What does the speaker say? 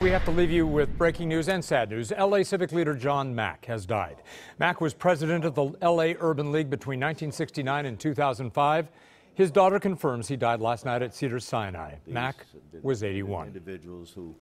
We have to leave you with breaking news and sad news. LA Civic leader John Mack has died. Mack was president of the LA Urban League between 1969 and 2005. His daughter confirms he died last night at Cedars-Sinai. Mack was 81. Individuals who